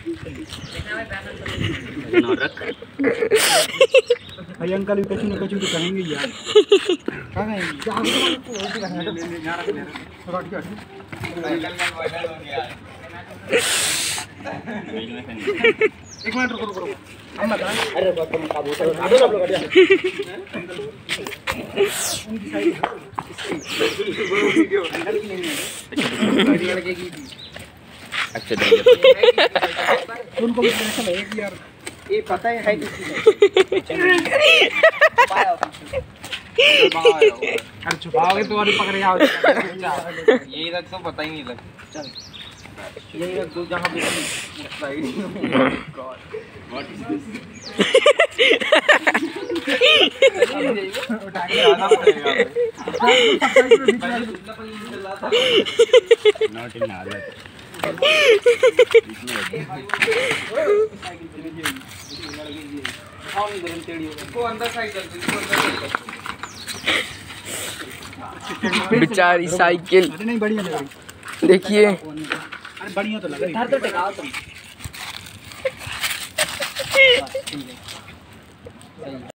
भाई अंकल भी कचू न कचू तो करेंगे यार। कहाँ गए? एक मिनट रुको। हम बता। अरे तुम काबू करो। काबू आप लोग हट जाओ। उनकी साइड वीडियो अंकल की नहीं है। गाड़ी लड़के की थी। अच्छा उनको भी ऐसा लगे कि यार ये पता है किसकी है। अरे छुपाओगे तो और पकड़े आओ। यही रख तो पता ही नहीं लग। चल यही रख दो जहाँ पे व्हाट इज दिस। उठा के आना पड़ेगा। नॉट इन हालत। बेचारी साइकिल देखिए। अरे बढ़िया तो लग रही है। तो टिकाओ तुम।